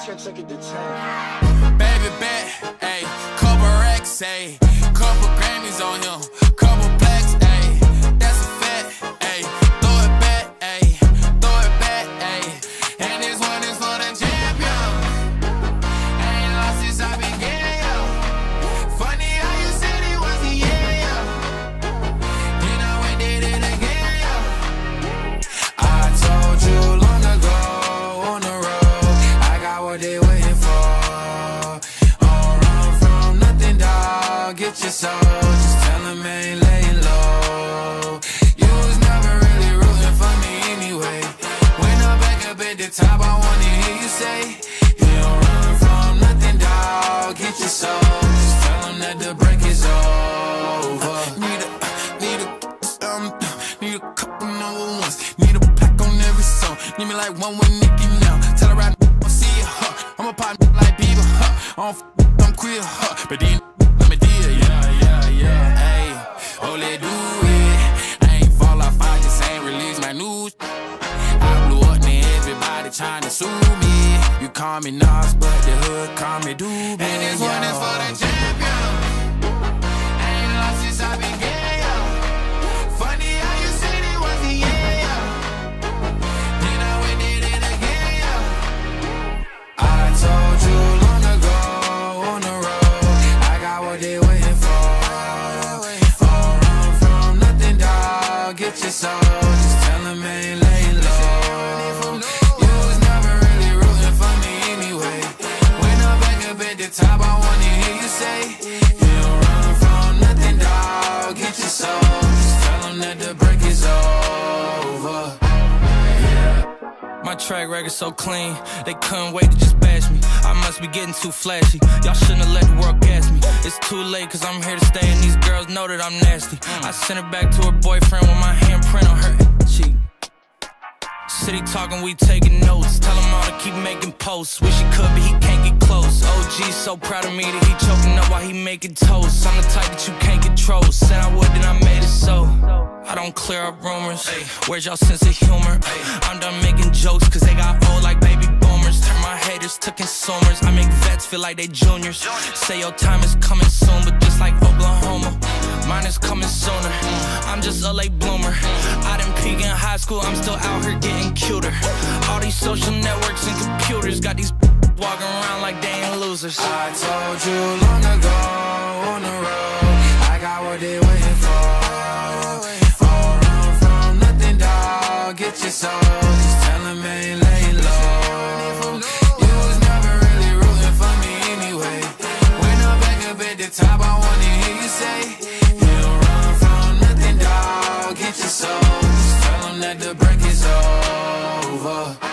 can't take it to 10. Baby bet, ayy, couple racks, ayy, couple Grammys on him, couple blacks, ayy, that's a fact, ayy, throw it back, ayy, throw it back, ayy, and this one is for the champion. Ain't lost since I began, yo. Funny how you said it was the year, yo. Then I went did it again, yo. I told you long ago on the road, I got what they waiting for. Get your soul, just tell him I ain't laying low. You was never really rooting for me anyway. When I'm back up at the top, I wanna hear you say, you don't run from nothing, dawg. Get your soul, just tell him that the break is over. Need a couple number ones. Need a pack on every song. Need me like one with Nicki now. Tell her right now, I'll see you, I'm a pop like Bieber, I'm queer, but then trying to sue me. You call me Nas, but the hood call me Doobie. And this one is for the champion. Ain't lost since I began, yo. Funny how you said it was the year, yo. Then I went did it again, yo. I told you long ago on the road, I got what they waiting for. Don't run from nothing, dawg. Get your soul, just tell them I ain't laying low. Top, I wanna hear you say, you don't run from nothing, dawg. Get your soul, just tell them that the break is over. Yeah. My track record so clean, they couldn't wait to just bash me. I must be getting too flashy. Y'all shouldn't have let the world gas me. It's too late, cause I'm here to stay, and these girls know that I'm nasty. I sent her back to her boyfriend with my handprint on her cheek. City talking, we taking notes. Tell him all to keep making posts. Wish he could, but he can't get close. OG so proud of me that he choking up while he making toast. I'm the type that you can't control. Said I would, then I made it so. I don't clear up rumors. Where's y'all sense of humor? I'm done making jokes, cause they got old like baby boomers. Turn my haters to consumers. I make vets feel like they juniors. Say your time is coming soon, but just like Oklahoma, mine is coming sooner. I'm just a late bloomer. I didn't peak in high school, I'm still out here getting cuter. All these social networks and computers got these walking around like they ain't losers. I told you long ago on the road, I got what they waiting for. Don't run from nothing, dawg. Get your soul, just tell them I ain't laying low. You was never really rooting for me anyway. When I'm back up at the top, I wanna hear you say, you don't run from nothing, dawg. Get your soul, just tell them that the break is over.